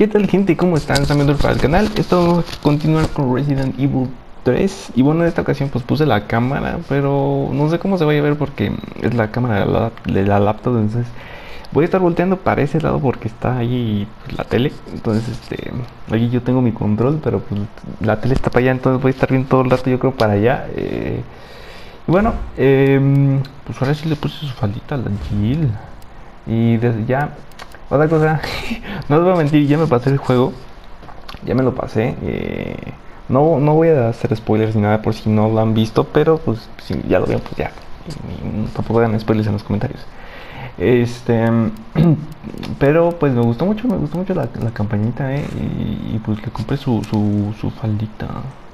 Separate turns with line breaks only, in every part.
¿Qué tal, gente? ¿Cómo están? Están viendo para el canal. Esto vamos a continuar con Resident Evil 3. Y bueno, en esta ocasión pues puse la cámara, pero no sé cómo se vaya a ver porque es la cámara de la laptop. Entonces voy a estar volteando para ese lado porque está ahí pues, la tele. Entonces aquí yo tengo mi control, pero pues la tele está para allá. Entonces voy a estar viendo todo el rato, yo creo, para allá. Y bueno, pues ahora sí le puse su faldita a la Jill. Y desde ya, otra cosa, no os voy a mentir, ya me pasé el juego, ya me lo pasé. No voy a hacer spoilers ni nada por si no lo han visto, pero pues si ya lo vieron, pues ya. Y tampoco hagan spoilers en los comentarios. Este, pero pues me gustó mucho la campañita, y pues le compré su faldita.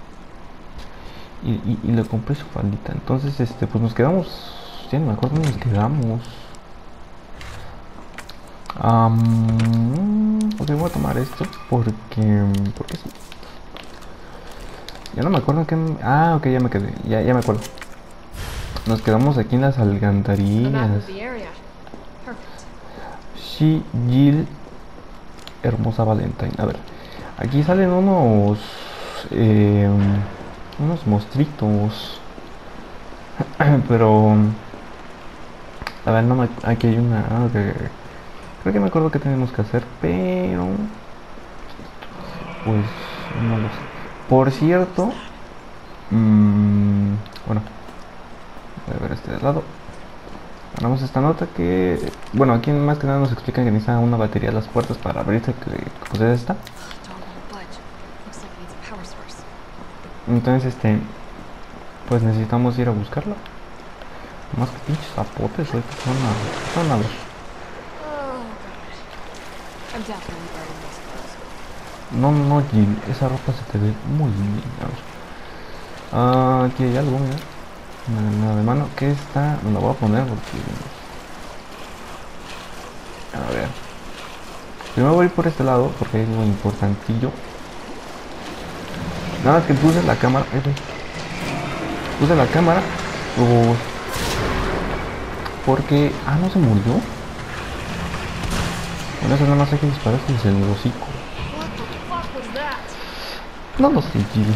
Y le compré su faldita. Entonces, pues nos quedamos, ya no me acuerdo dónde nos quedamos. Ok, voy a tomar esto porque sí. Ya no me acuerdo en qué. Ah, ok, ya me quedé. Ya me acuerdo. Nos quedamos aquí en las alcantarillas. Sí, Jill, hermosa Valentine. A ver, aquí salen unos monstruitos. Pero a ver, no me, aquí hay una. Okay. Creo que me acuerdo que tenemos que hacer, pero pues no lo sé. Por cierto, bueno, voy a ver este de lado. Ganamos esta nota que, bueno, aquí más que nada nos explican que necesita una batería a las puertas para abrirse, que pues es esta. Entonces, pues necesitamos ir a buscarla. Más que pinches zapotes, son a ver. No, Jill, esa ropa se te ve muy bien. A ver. Aquí hay algo, mira. Una de mano que esta me la voy a poner porque, a ver, primero voy a ir por este lado porque es muy importantillo. Nada más que puse la cámara, puse la cámara porque, no se murió. Bueno, eso nada más hay que disparar desde el hocico. No lo sé, Jill.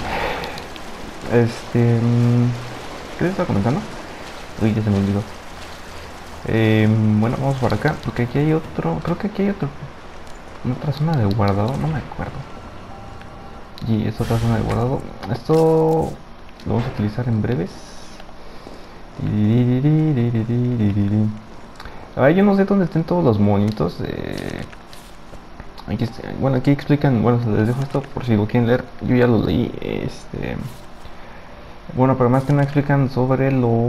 ¿Qué está comentando? Uy, ya se me olvidó. Bueno, vamos por acá, porque aquí hay otro, creo que aquí hay otra zona de guardado, no me acuerdo. Y es otra zona de guardado. Esto lo vamos a utilizar en breves. A ver, yo no sé dónde estén todos los monitos. Bueno, aquí explican, bueno, les dejo esto por si lo quieren leer. Yo ya lo leí. Bueno, pero más que nada explican sobre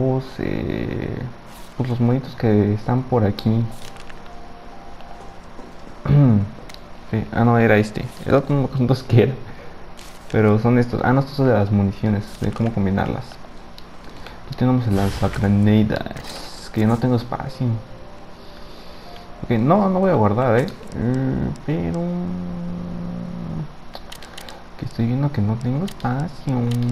pues los monitos que están por aquí. Sí, no, era este. El otro no sé qué era. Pero son estos. No, estos son de las municiones, de cómo combinarlas. Aquí tenemos las granadas, que no tengo espacio. Ok, no voy a guardar, pero que estoy viendo que no tengo espacio.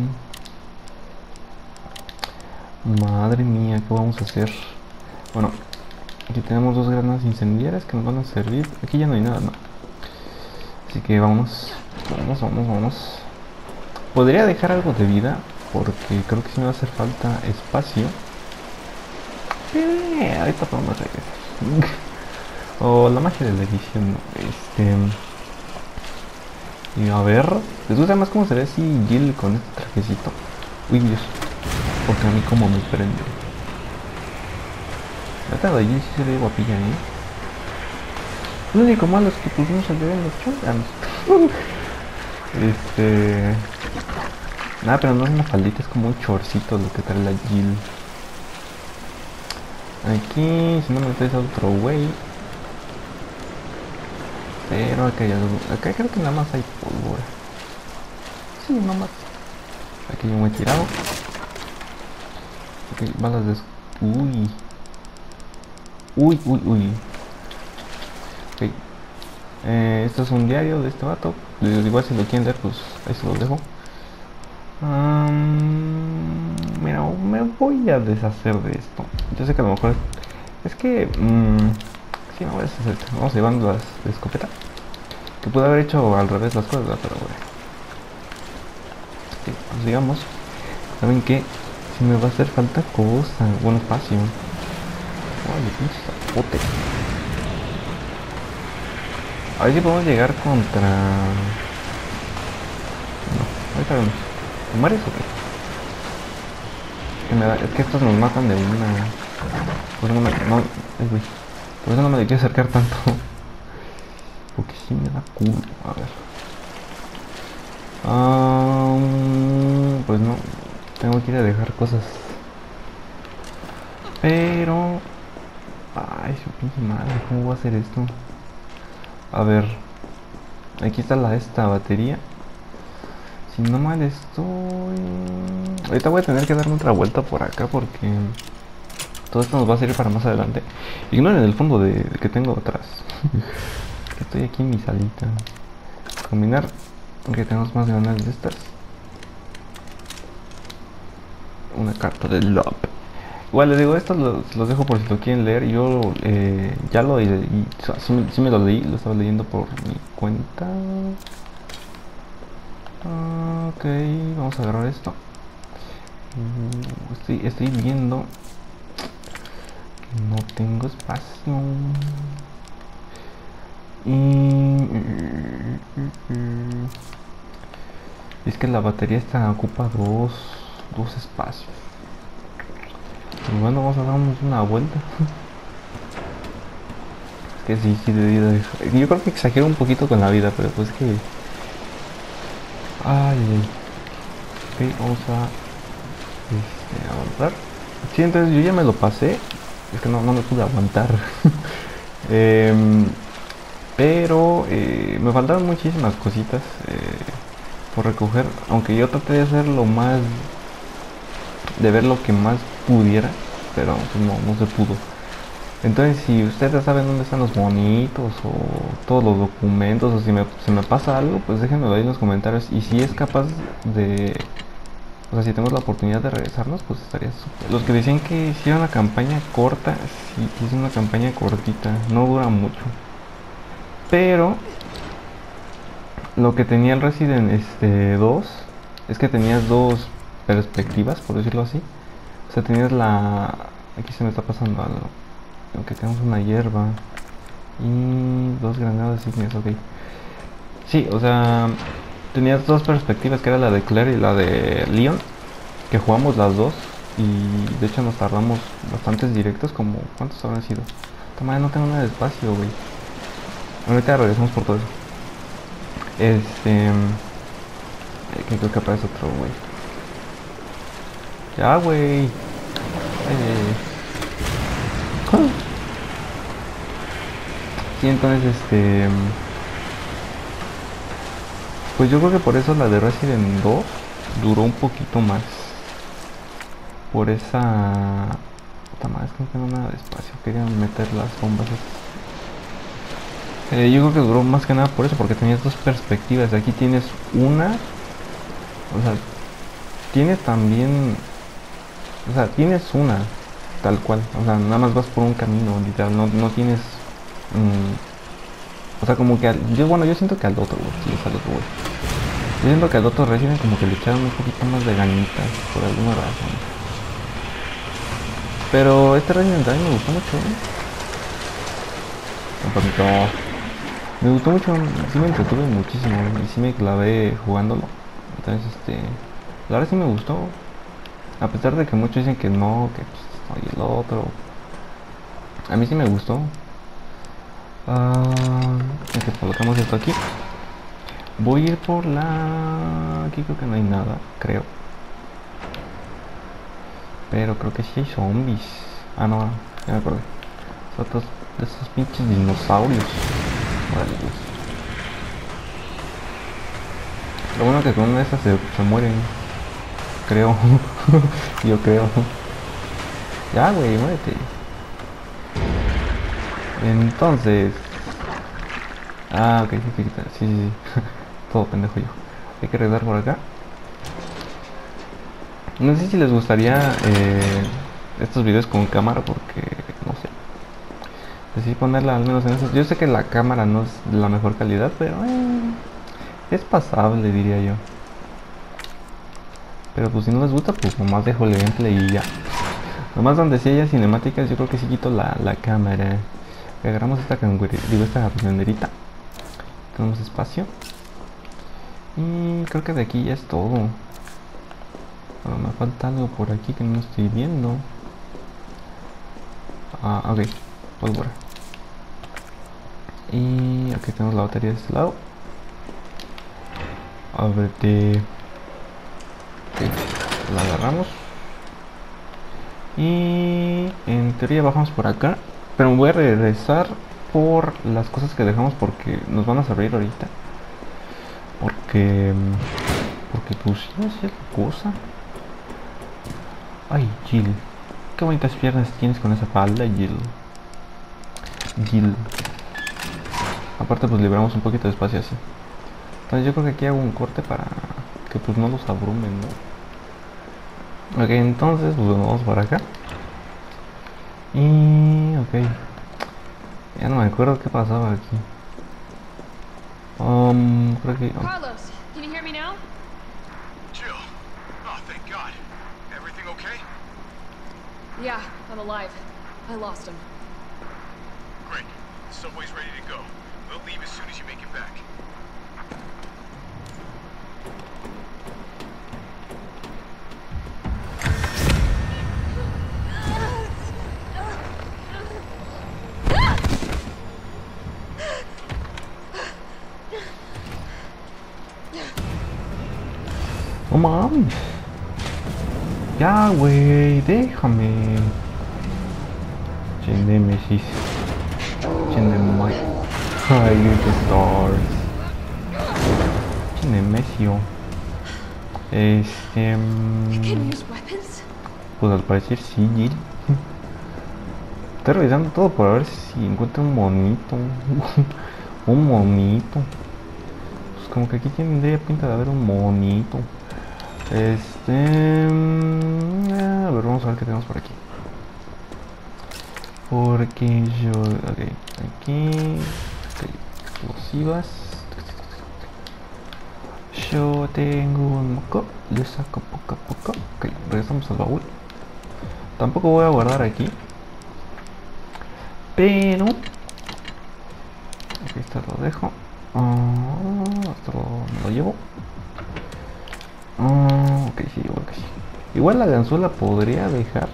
Madre mía, ¿qué vamos a hacer? Bueno, aquí tenemos dos granadas incendiarias que nos van a servir. Aquí ya no hay nada, ¿no? Así que vamos. Podría dejar algo de vida, porque creo que sí me va a hacer falta espacio. Pero ahorita podemos regresar. O la magia de la edición, ¿no? Y a ver, ¿les gusta más cómo se ve si Jill con este trajecito? Uy, Dios, porque a mí como me prende. La de Jill sí se ve guapilla, Lo único malo es que pues no se le ven los chonganos. Nada, pero no es una faldita, es como un chorcito lo que trae la Jill. Aquí, si no me traes a otro güey. Pero acá creo que nada más hay pólvora. Sí, nada más. Aquí yo me he tirado. Ok, balas de... Uy. Ok. Esto es un diario de este vato. Igual si lo quieren leer, pues ahí se los dejo. Mira, me voy a deshacer de esto. Yo sé que a lo mejor es que... sí, me voy a deshacer. Vamos llevando las de escopeta. Que pude haber hecho al revés las cosas, ¿verdad? Pero bueno. Sí, pues digamos, ¿saben qué? Si me va a hacer falta cosa, buen espacio. Ay, pinche zapote. A ver si podemos llegar contra... No, ahorita vemos. ¿Te mueres o qué? Es que estos nos matan de una... Por eso no me... No, ay, güey. Por eso no me quiero acercar tanto. Porque sí me da culo. A ver. Pues no. Tengo que ir a dejar cosas. Pero... Ay, su pinche madre. ¿Cómo va a ser esto? A ver. Aquí está esta batería. Si no mal estoy... Ahorita voy a tener que darme otra vuelta por acá porque... Todo esto nos va a servir para más adelante. Ignoren el fondo de que tengo atrás. Estoy aquí en mi salita. Combinar, aunque tenemos más granadas de estas. Una carta de love. Igual les digo, estos los dejo por si lo quieren leer. Yo ya lo leí, sí me lo leí, lo estaba leyendo por mi cuenta. Ok, vamos a agarrar esto. Estoy viendo que no tengo espacio. Es que la batería ocupa dos espacios. Pues bueno, vamos a darnos una vuelta. Es que sí, yo creo que exagero un poquito con la vida, pero pues que... Ay, ok, vamos a avanzar. Sí, entonces yo ya me lo pasé. Es que no me pude aguantar. Pero me faltaron muchísimas cositas por recoger. Aunque yo traté de hacer lo más... De ver lo que más pudiera. Pero pues no se pudo. Entonces si ustedes saben dónde están los monitos o todos los documentos o si se me pasa algo, pues déjenmelo ahí en los comentarios. Y si es capaz de... O sea, si tenemos la oportunidad de regresarnos, pues estaría súper. Los que decían que hiciera una campaña corta, sí, hice una campaña cortita, no dura mucho. Pero lo que tenía el Resident 2 es que tenías dos perspectivas, por decirlo así. O sea, tenías la... Aquí se me está pasando algo. Aunque tenemos una hierba y dos granadas ígneas, ok. Sí, o sea, tenías dos perspectivas, que era la de Claire y la de Leon, que jugamos las dos y de hecho nos tardamos bastantes directos, como ¿cuántos habrán sido? Toma, no tengo nada de espacio, güey. Ahorita regresamos por todo eso. Que creo que aparece otro, güey. Ya, güey. Sí, entonces, pues yo creo que por eso la de Resident 2 duró un poquito más. Por esa... Puta madre, es que no tengo nada de espacio. Quería meter las bombas esas. Yo creo que duró más que nada por eso, porque tenías dos perspectivas. Aquí tienes una... O sea, tienes también... O sea, tienes una, tal cual. O sea, nada más vas por un camino, literal. No tienes... o sea, como que yo siento que al otro, güey, si es al otro, güey. Yo siento que al otro Resident como que le echaron un poquito más de ganitas, por alguna razón. Pero este Resident también me gustó mucho, me gustó mucho, sí me entretuve muchísimo y sí me clavé jugándolo. Entonces, la verdad sí me gustó. A pesar de que muchos dicen que no, que pues, oye, el otro. A mí sí me gustó. Entonces colocamos esto aquí. Voy a ir por la... Aquí creo que no hay nada, creo. Pero creo que sí hay zombies. Ah, no, ya me acordé. Son otros de esos pinches dinosaurios. Vale, pues. Lo bueno que con una de esas se mueren. Creo. Yo creo. Ya, güey, muérete. Entonces... ok, sí. Todo pendejo yo. Hay que regresar por acá. No sé si les gustaría estos videos con cámara porque, no sé. sí ponerla al menos en eso. Yo sé que la cámara no es de la mejor calidad, pero es pasable, diría yo. Pero pues si no les gusta, pues nomás dejo el gameplay y ya. Nomás donde sí haya cinemáticas, yo creo que sí quito la cámara. Agarramos esta esta banderita. Tenemos espacio. Y creo que de aquí ya es todo. Pero me falta algo por aquí que no estoy viendo. Ah, ok. Pólvora. Y aquí tenemos la batería de este lado. Ábrete. Ok, la agarramos. Y en teoría bajamos por acá. Pero me voy a regresar por las cosas que dejamos porque nos van a servir ahorita. Porque pues ya es cosa. Ay, Jill. Qué bonitas piernas tienes con esa falda, Jill. Jill. Aparte pues liberamos un poquito de espacio así. Entonces yo creo que aquí hago un corte para que pues no los abrumen, ¿no? Ok, entonces pues vamos para acá. Y ok. Ya no me acuerdo qué pasaba aquí. Creo que...
Carlos, can you hear me now?
Jill. Oh, thank God. Everything okay?
Yeah, I'm alive. I lost him.
Great. The subway's ready to go. We'll leave as soon as you make it back.
No mames. Ya, güey, déjame. Nemesis. Mike. Ay, the stars. Nemesio.
Can use weapons?
Pues al parecer sí, Jill. Estoy revisando todo por ver si encuentro un monito. Un monito. Pues como que aquí tendría pinta de haber un monito. A ver, vamos a ver qué tenemos por aquí. Porque yo... Ok, aquí... Ok, explosivas. Yo tengo un moco. Le saco poco a poco. Ok, regresamos al baúl. Tampoco voy a guardar aquí. Pero... Aquí esto lo dejo. Esto lo llevo. Ok, sí, igual que sí. Igual la ganzuela podría dejar.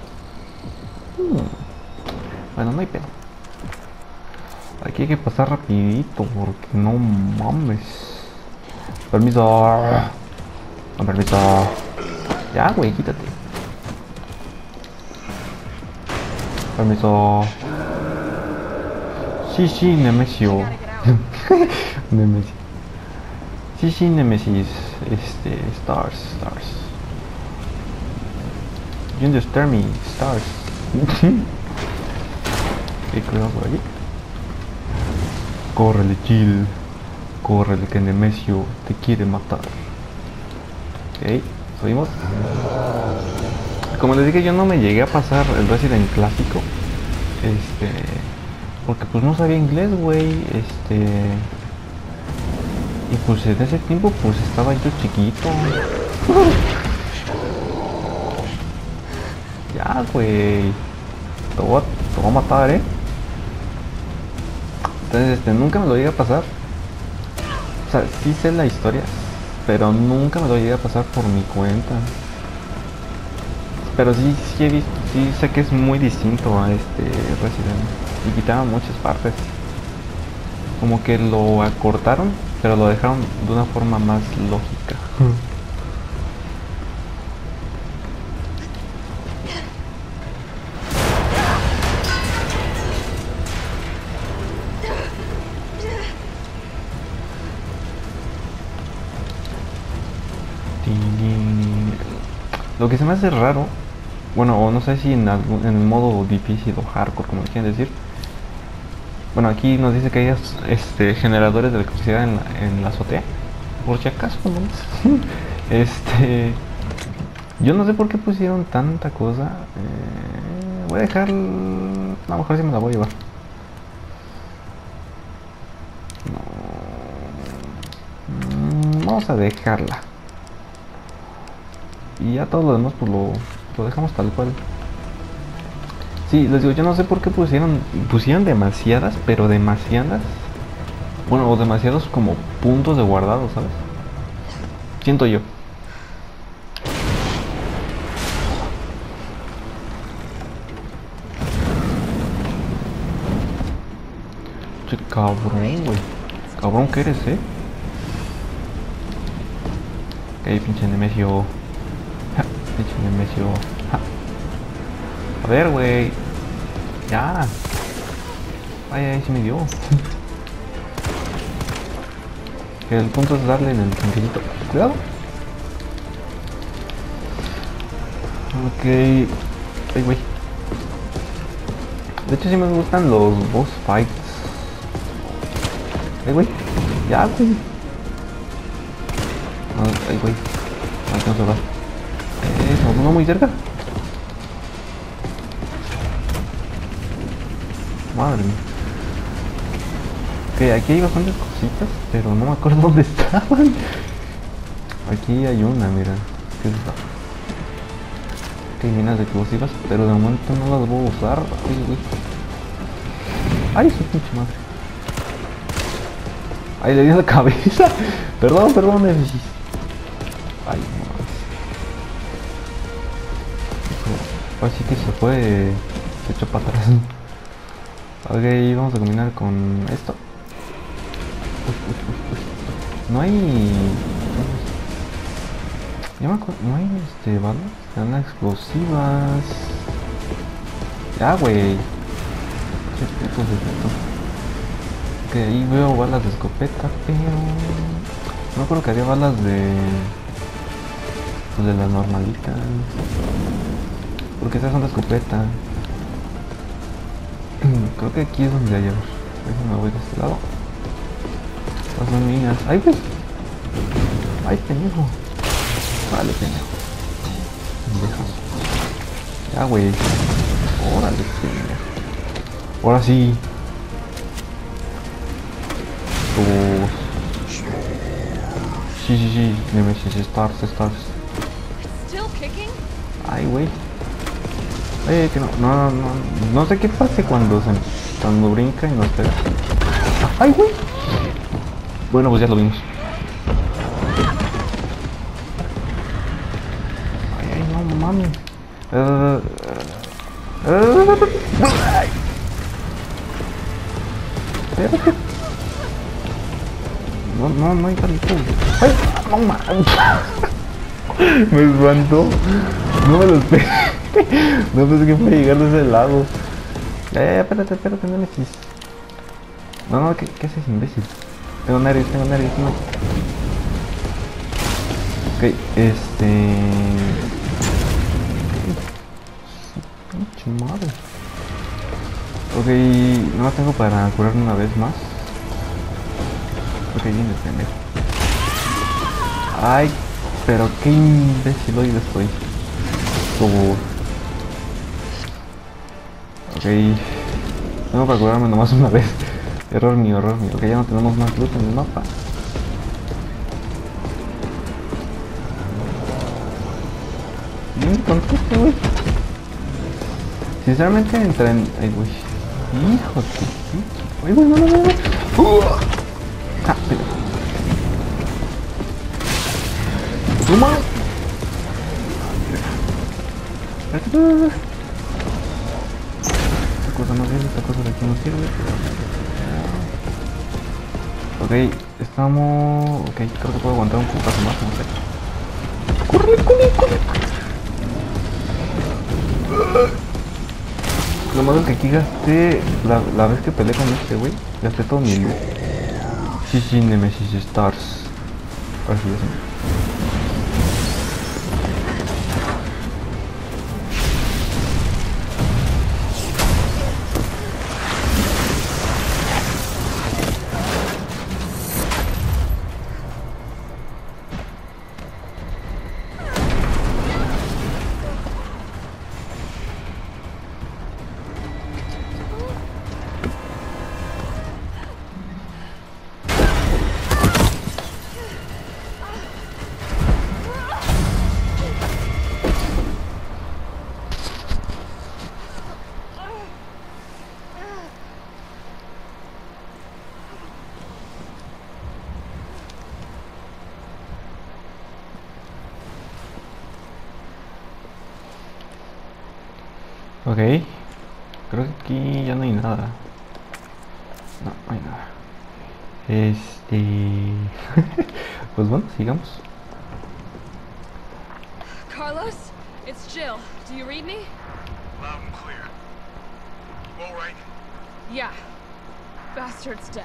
Bueno, no hay pedo. Aquí hay que pasar rapidito porque no mames. Permiso. No, permiso. Ya, güey, quítate. Permiso. Sí, Nemesio. Nemesis. Sí, Nemesis. Stars. You understand me, stars. Ok, cuidado por aquí. Córrele, Jill. Córrele, que Nemesio te quiere matar. Ok, subimos. Como les dije, yo no me llegué a pasar el Resident clásico. Porque pues no sabía inglés, güey. Y pues en ese tiempo pues estaba yo chiquito. Ya, güey. Te voy a matar, Entonces, nunca me lo llegué a pasar. O sea, sí sé la historia, pero nunca me lo llegué a pasar por mi cuenta. Pero sí he visto, sí sé que es muy distinto a Resident. Y quitaron muchas partes. Como que lo acortaron, pero lo dejaron de una forma más lógica. Lo que se me hace raro, bueno, o no sé si en el modo difícil o hardcore, como quieren decir. Bueno, aquí nos dice que hay generadores de electricidad en la azotea. Por si acaso, ¿no? Yo no sé por qué pusieron tanta cosa. Voy a dejar... A lo mejor sí me la voy a llevar. vamos a dejarla. Y ya todo lo demás pues lo dejamos tal cual. Sí, les digo, yo no sé por qué pusieron demasiadas, pero demasiadas. Bueno, o demasiados como puntos de guardado, ¿sabes? Siento yo. Che, cabrón, güey. Cabrón que eres, Ok, pinche Nemesio. Ja, pinche Nemesio. Ja. A ver, güey. Ya. Ay, ay, sí me dio. Que el punto es darle en el tranquilito. Cuidado. Ok. Ay, güey. De hecho, sí me gustan los boss fights. Ay, güey. Ya, güey. Ay, güey. No alcanzo a dar. Eso, no muy cerca. Madre mía. Ok, aquí hay bastantes cositas, pero no me acuerdo dónde estaban. Aquí hay una, mira. ¿Qué es esta? Ok, minas explosivas, pero de momento no las voy a usar. Ay, güey. Ay, su pinche madre. Ay, le di en la cabeza. Perdón, Nemesis. Ay, no. Así que se fue. Se echó para atrás. Ok, vamos a combinar con esto. No hay. Yo me acuerdo. No hay balas. Balas explosivas. Ya, güey. Qué puto de esto. Ok, ahí veo balas de escopeta, pero. No creo que había balas de. Pues de las normalitas. Porque esas son de escopeta. Creo que aquí es donde hay. Déjame voy de este lado. Estas son minas. ¡Ay, güey! ¡Ay, pendejo! Vale, pendejo. Pendejos. Ya, güey. Órale, pendejo. Ahora sí. Sí. Nemesis, Stars.
Still kicking?
Ay, güey. Que no sé qué pase cuando brinca y nos pega. Ay, güey. Bueno, pues ya lo vimos. Ay, no mames. Espérate. No hay tanto. Ay, no mames. Me espantó. No me lo esperé. No pensé que fuera a llegar de ese lado. Espérate, Nemesis. No, ¿qué haces, imbécil? Tengo nervios, no. Ok, pinche madre. Ok, no la tengo para curarme una vez más. Ok, viene pendejo. Ay, pero qué imbécil hoy estoy. Ok, tengo para curarme nomás una vez. Error mío. Ok, ya no tenemos más luz en el mapa. Bien, conteste, güey. Sinceramente entré en. Ay, güey. Hijo de. Ay, güey, no. Ah, pero. ¡Toma! Esta cosa no sirve, esta cosa de aquí no sirve. Ok, estamos. Ok, creo que puedo aguantar un putazo más, no sé. ¡Corre! Lo malo es que aquí gasté. La vez que peleé con este güey, gasté todo mi loot. Sí, Nemesis Stars. Así es. Ok. Creo que aquí ya no hay nada. No, no hay nada. Pues bueno, sigamos.
Carlos? It's Jill. Do you read me?
Loud and clear. You all right?
Yeah. Bastard's dead.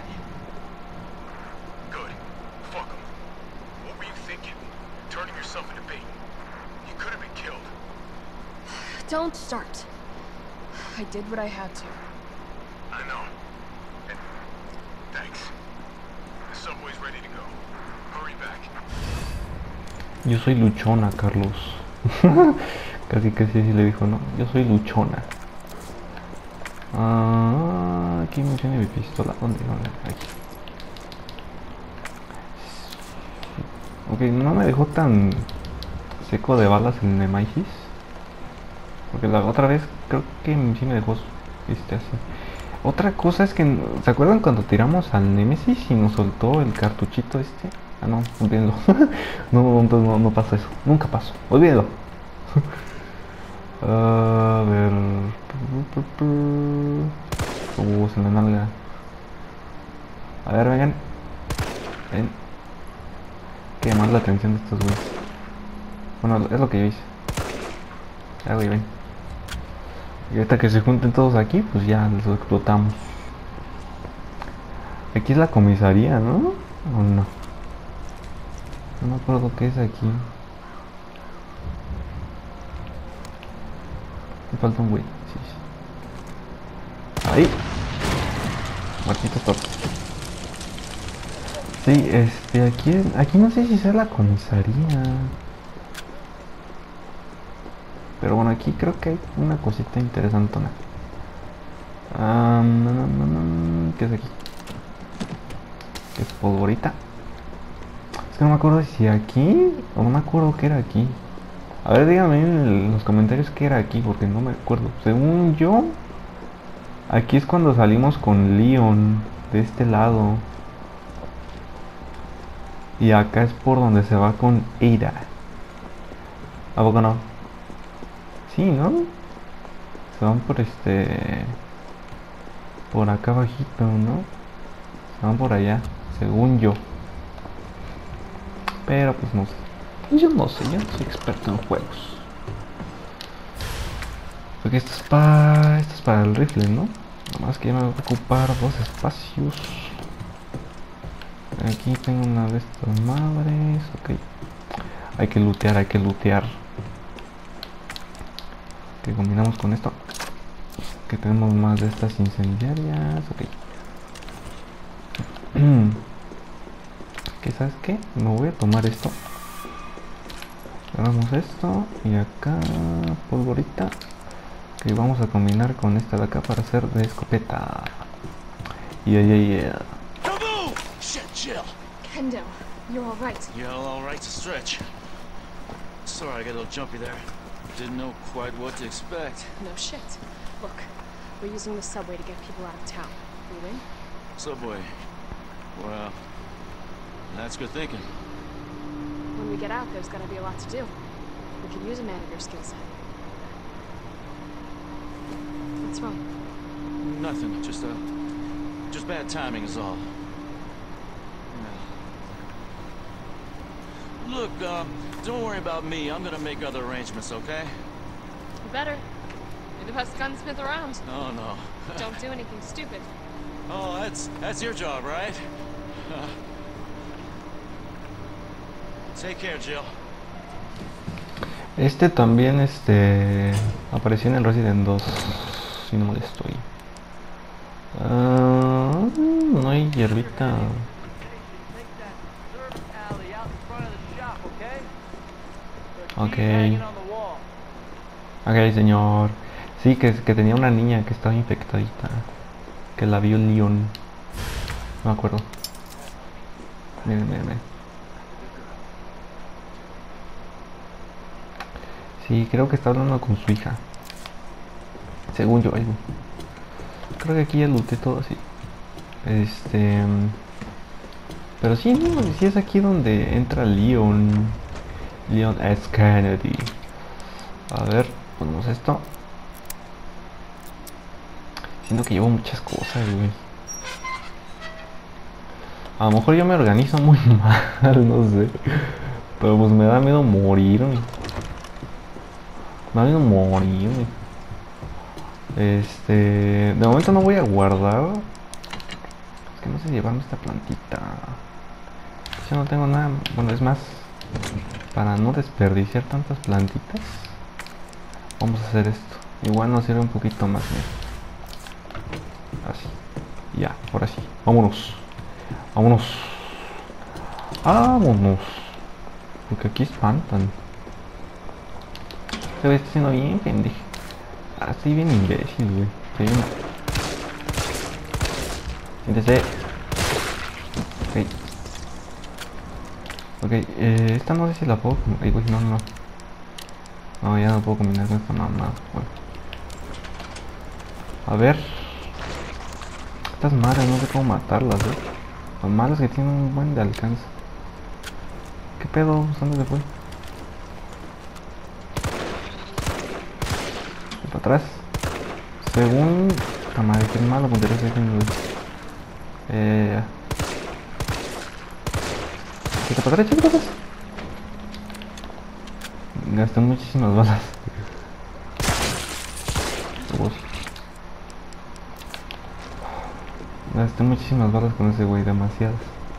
Good. Fuck him. What were you thinking? Turning yourself into bait. You could have been killed.
Don't start. I did what I had to.
I know. And thanks. The subway's ready to go. Hurry back.
Yo soy luchona, Carlos. Casi casi así le dijo, no. Yo soy luchona. Aquí menciona mi pistola. ¿Dónde? Aquí. Ok, no me dejó tan seco de balas el Nemesis. Porque la otra vez creo que sí me dejó así. Otra cosa es que, ¿se acuerdan cuando tiramos al Nemesis y nos soltó el cartuchito este? Ah, no, olvídenlo. No pasa eso. Nunca pasó. Olvídenlo. A ver. Se me nalga. A ver, vengan. Ven. Que llamar la atención de estos güeyes. Bueno, es lo que yo hice. Ya, güey, ven. Y ahorita que se junten todos aquí, pues ya los explotamos. Aquí es la comisaría, ¿no? ¿O no? No me acuerdo qué es aquí. Me falta un güey. Sí. Ahí. Muertito top. Sí, aquí no sé si sea la comisaría. Pero bueno, aquí creo que hay una cosita interesantona. ¿Qué es aquí? ¿Qué es polvorita? Es que no me acuerdo si aquí o no me acuerdo qué era aquí. A ver, díganme en los comentarios qué era aquí, porque no me acuerdo. Según yo, aquí es cuando salimos con Leon de este lado. Y acá es por donde se va con Ada. ¿A poco no? Sí, ¿no? Se van por por acá abajito, ¿no? Se van por allá, según yo. Pero pues no sé. Yo no sé, yo no soy experto en juegos. Porque esto es para el rifle, ¿no? Nomás que ya me voy a ocupar dos espacios. Aquí tengo una de estas madres. Ok. Hay que lootear, hay que lootear. Que combinamos con esto. Que tenemos más de estas incendiarias. Ok. ¿Qué sabes qué? Me voy a tomar esto. Hagamos esto. Y acá polvorita. Que vamos a combinar con esta de acá para hacer de escopeta. Yeah.
Shit, Jill.
Kendo, you're all right.
Yeah, all right to stretch. Sorry, I got a little jumpy there. Didn't know quite what to expect.
No shit. Look, we're using the subway to get people out of town. We win?
Subway. Well, that's good thinking.
When we get out, there's gonna be a lot to do. We could use a man of your skill set. What's wrong?
Nothing. Just bad timing is all. Yeah. Look, don't worry about me. I'm gonna make other arrangements, okay?
You better. You're the best gunsmith around.
Oh no.
Don't do anything stupid.
Oh, that's your job, right? Take care, Jill.
También apareció en el Resident 2, si no mal estoy. No hay hierbita. Ok. Ok, señor. Sí, que tenía una niña que estaba infectadita. Que la vio Leon. No me acuerdo. Miren. Sí, creo que está hablando con su hija. Según yo, algo. Creo que aquí ya looté todo así. Pero sí, no, sí es aquí donde entra Leon. Leon S. Kennedy. A ver, ponemos esto. Siento que llevo muchas cosas, güey. A lo mejor yo me organizo muy mal, no sé. Pero pues me da miedo morir, güey. Me da miedo morir, güey. De momento no voy a guardar. Es que no sé llevarme esta plantita. Yo no tengo nada. Bueno, es más, para no desperdiciar tantas plantitas, vamos a hacer esto. Igual nos sirve un poquito más, mira. Así. Ya, ahora sí. Vámonos. Vámonos. Vámonos. Porque aquí espantan. Se ve haciendo bien, pendejo. Ah, estoy bien imbécil, güey. Estoy bien. Siéntese. Ok. Ok, esta no sé si la puedo. Ay, güey, no, no. No, ya no puedo combinar con esta mamá. Bueno. A ver. Estas madres no sé cómo matarlas, Las malas que tienen un buen de alcance. ¿Qué pedo? ¿Dónde se fue? Y para atrás. Según... La madre, qué malo puntería estoy haciendo. ¿Qué para atrás, chicos? Gasté muchísimas balas. Gasté muchísimas balas con ese güey, demasiadas.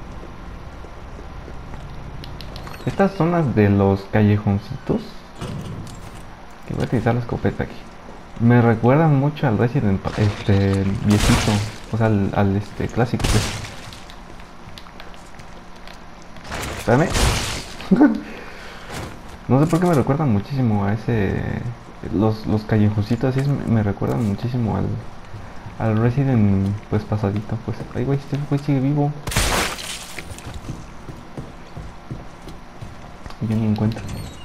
Estas zonas de los callejoncitos, que voy a utilizar la escopeta aquí, me recuerdan mucho al Resident viejito, o sea, al clásico, pues. Espérame. No sé por qué me recuerdan muchísimo a ese. Los callejoncitos así me recuerdan muchísimo al Resident, pues pasadito, pues. Ay, güey, este güey sigue vivo. Yo ni encuentro.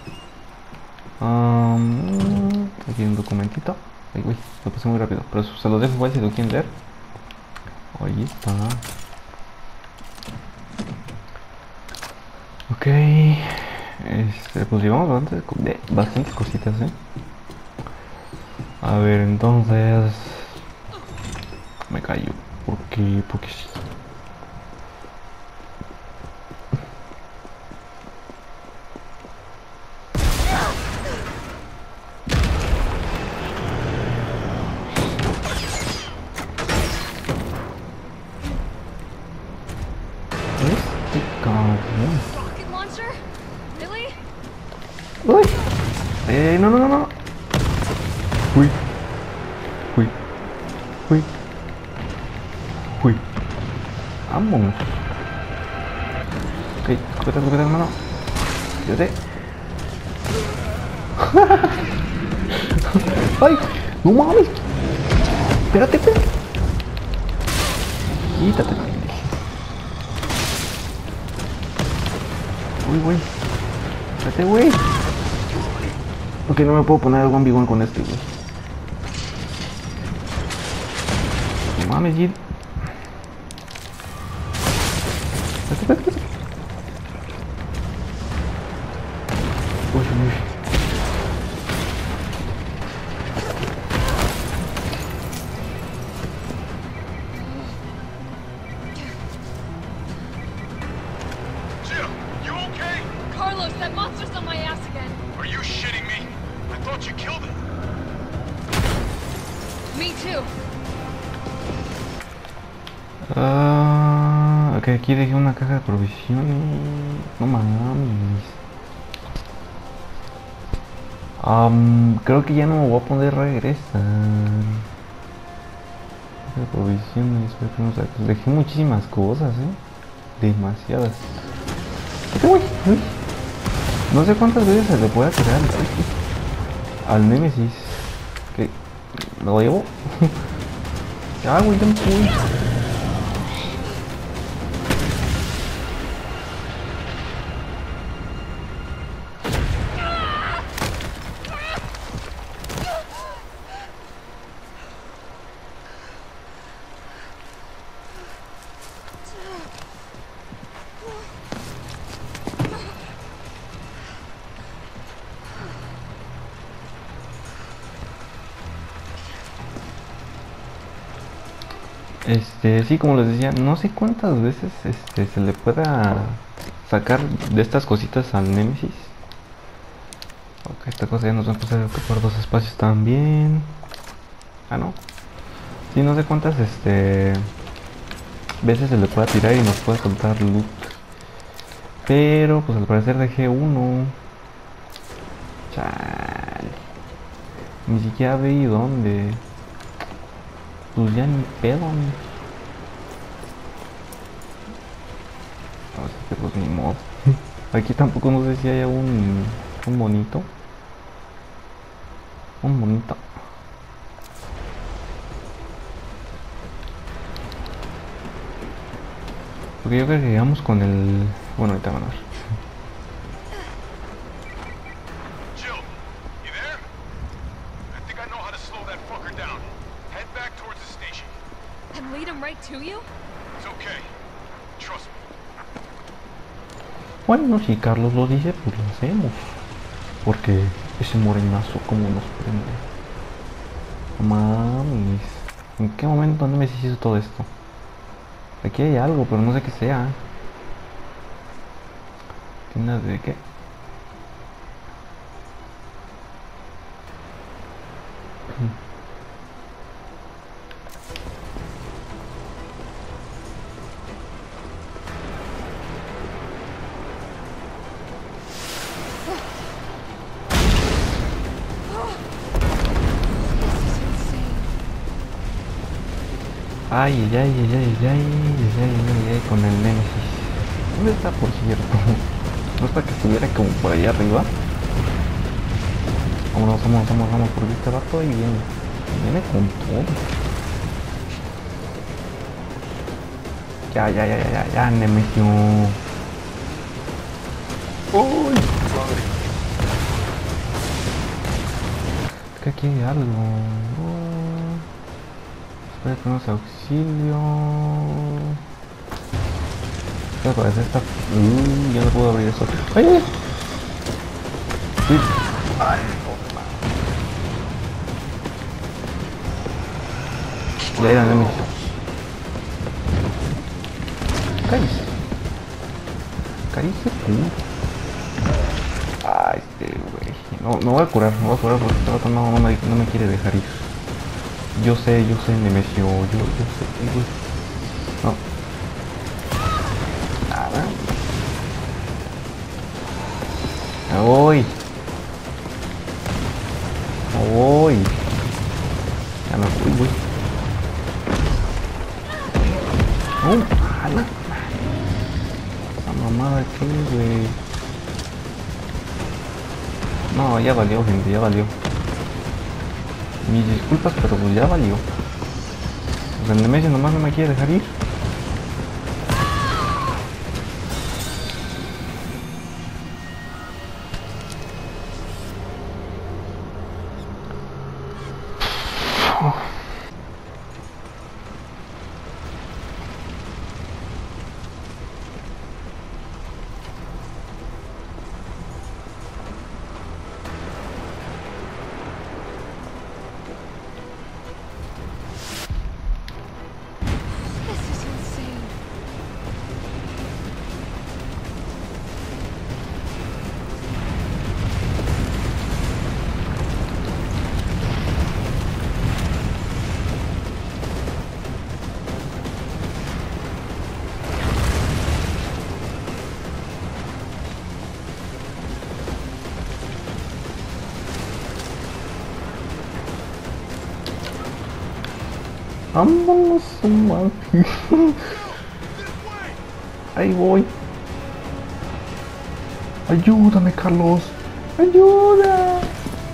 Aquí hay un documentito. Ay, güey, lo pasé muy rápido. Pero se lo dejo igual si lo quieren leer. Ahí está. Ok. Pues llevamos bastantes cositas, A ver, entonces. Me callo. Porque sí.
Rocket launcher? Really?
Uy. No, no, no, no. Uy. Uy. Uy. Uy. Vamos. Ok, escopeta, hermano. Quédate. ¡Ay! ¡No mames! Espérate, espérate. Quítate. Uy, güey. Espérate, güey. Ok, no me puedo poner el 1v1 con este, güey. No mames, Jid. Espérate. Uy, uy.
Jill, you okay?
Carlos, that monster's on my ass again.
Are you shitting me? I thought you killed him.
Me too.
Ok, aquí dejé una caja de provisiones. No mames. Creo que ya no me voy a poder regresar. Caja de provisiones, dejé muchísimas cosas, demasiadas. Uy. No sé cuántas veces se le puede tirar al Nemesis. Que me lo llevo. Ya, güey, ya me fui. Sí, como les decía, no sé cuántas veces se le pueda sacar de estas cositas al Nemesis. Ok, esta cosa ya nos va a empezar a ocupar dos espacios también. Ah, no. Sí, no sé cuántas veces se le pueda tirar y nos pueda soltar loot. Pero pues al parecer dejé uno. Chale. Ni siquiera vi dónde. Pues ya ni pedo. Así que pues ni modo. Aquí tampoco no sé si haya un monito. Un monito. Porque yo creo que llegamos con el... Bueno, ahorita van a ver.
Jill, you there? I think I know how to slow that fucker down. Head back towards the station.
And lead him right to you?
It's okay. Trust me.
Bueno, si Carlos lo dice, pues lo hacemos. Porque ese morenazo como nos prende. No mames. ¿En qué momento no me hizo todo esto? Aquí hay algo, pero no sé qué sea. ¿Tienda de qué? Ay, ay, ay, ay, ay, ay, ay, ay, con el Nemesis. ¿Dónde está, por cierto? No es para que estuviera como por allá arriba. Vámonos, vamos, vamos, vamos, porque este vato ahí viene. Viene con todo. Ya, ya, ya, ya, ya, ya, Nemesis. Uy, madre. Es que aquí hay algo. Espera, tenemos auxilio. Espera, parece esta. Ya no puedo abrir eso. ¡Ay, ay! Sí. Ay, no. Ya era Nemesis. Cállese. Cállese tú. Ah, güey. No, me voy a curar, me voy a curar porque este rato no me quiere dejar ir. Yo sé, Nemesio, yo sé, güey. No. Nada. Me voy. Me voy. Ya me fui, güey. No, ala. Esa mamada que, güey. No, ya valió, gente, ya valió. Mis disculpas, pero pues ya valió. Pues el Nemesis nomás no me quiere dejar ir.
This is insane.
Vámonos, man. Ahí voy. Ayúdame, Carlos. Ayuda.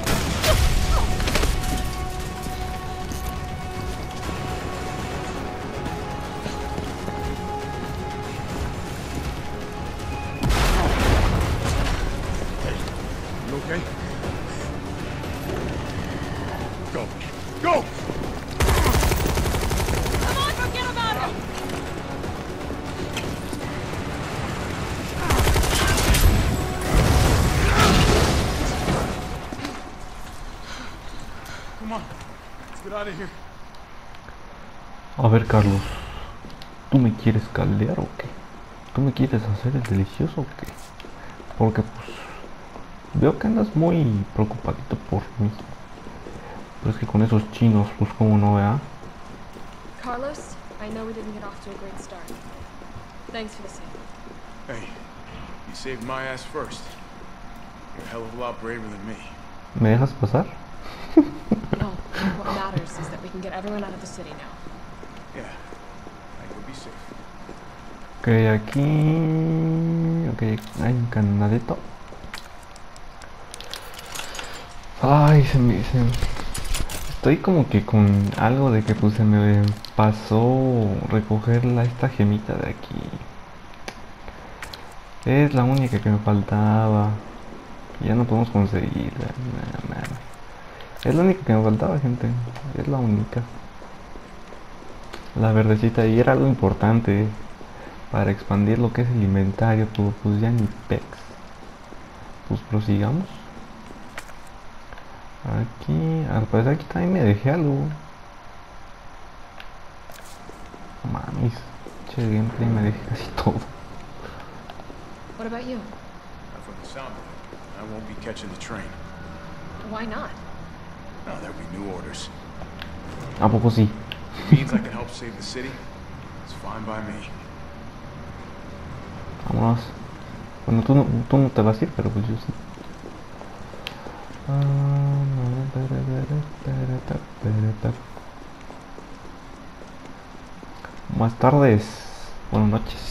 You okay? Go. Go!
Come on, forget about it!
Come on. Let's get out of here.
A ver, Carlos, ¿tú me quieres caldear o qué? ¿Tú me quieres hacer el delicioso o qué? Porque pues veo que andas muy preocupadito por mí. Pero es que con esos chinos, pues como no vea.
Carlos, I know we didn't get off to a great start. Thanks for the save.
Hey, you saved my ass first. You're a hell of a lot braver than me.
¿Me dejas pasar?
No, what matters is that we can get everyone out of the city now.
Yeah, I will be safe.
Ok, aquí... Ok, hay un candadito. Ay, estoy como que con algo de que pues se me pasó recoger esta gemita de aquí. Es la única que me faltaba. Ya no podemos conseguirla. Nada. Es la única que me faltaba, gente. Es la única. La verdecita. Y era algo importante para expandir lo que es el inventario. Pues ya ni pex. Pues prosigamos. Aquí. Al parecer aquí también me dejé algo. Mamis. Che gameplay me dejé casi todo.
What about you?
Not from the sound of it. I won't be catching the train.
Why not?
No, there'll be new orders.
¿A poco sí?
Means I can help save the city. It's fine by me.
Vámonos. Bueno, tú no te vas a ir, pero pues yo sí. Más tardes. Buenas noches.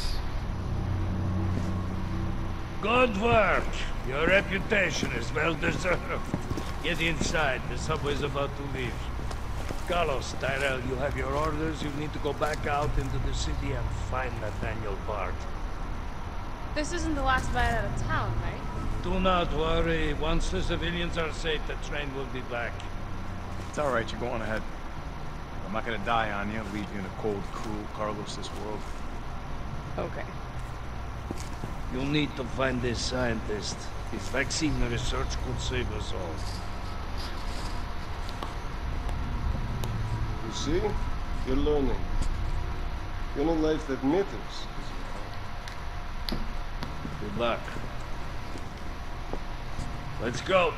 Good work. Your reputation is well deserved. Get inside. The subway's about to leave. Carlos, Tyrell, you have your orders. You need to go back out into the city and find Nathaniel Bart.
This isn't the last bite out of town, right?
Do not worry. Once the civilians are safe, the train will be back.
It's all right. You're going ahead. I'm not gonna die on you. Leave you in a cold, cruel, Carlos-less world.
Okay.
You'll need to find this scientist. His vaccine research could save us all.
You see? You're learning. You know life that matters.
Good luck. Let's go.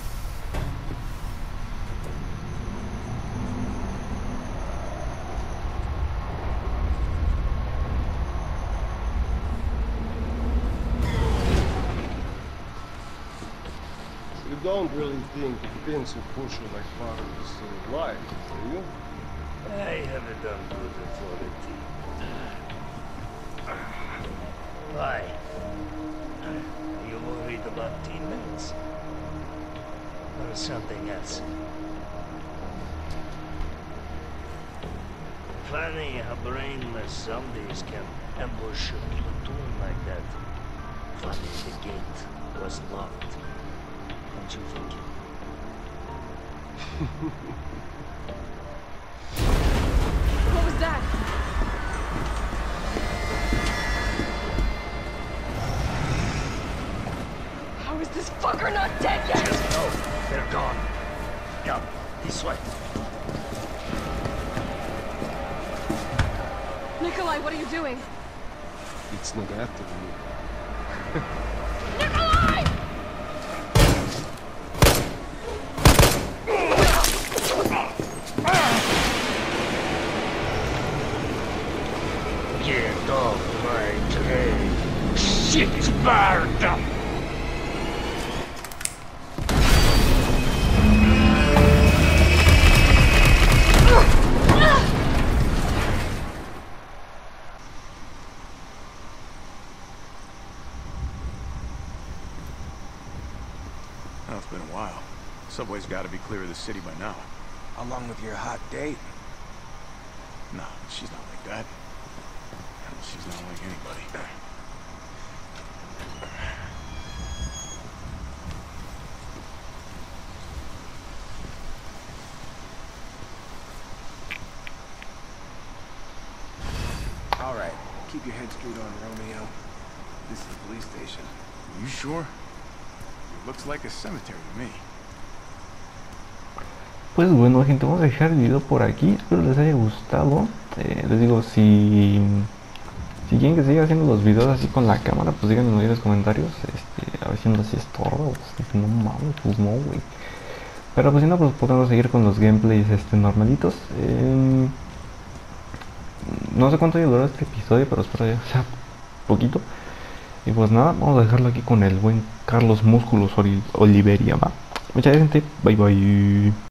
You don't really think a pencil pusher like Bart is still alive, do you?
I haven't done good authority. Why? Are you worried about teammates? Or something else? Funny how brainless zombies can ambush a platoon like that. Funny the gate was locked. Don't you think?
What was that? How is this fucker not dead yet?
No, they're gone. Come, this way.
Nikolai, what are you doing?
It's not after me.
Nikolai!
Get off my train. Shit, Sparta!
Oh, it's been a while. Subway's got to be clear of the city by now.
Along with your hot date.
No, she's not like that. Hell, she's not like anybody.
All right, keep your head screwed on, Romeo. This is the police station.
You sure? It looks like a cemetery to me.
Pues bueno, gente, vamos a dejar el video por aquí. Espero les haya gustado. Les digo, si quieren que siga haciendo los videos así con la cámara, pues díganme en los comentarios. A ver si no les estorba. Pues, no mames, pues no, güey. Pero pues si no, pues podemos seguir con los gameplays normalitos. No sé cuánto duró este episodio, pero espero ya sea poquito. Y pues nada, vamos a dejarlo aquí con el buen Carlos Músculos Oliveria, ¿va? Mucha gente, bye bye.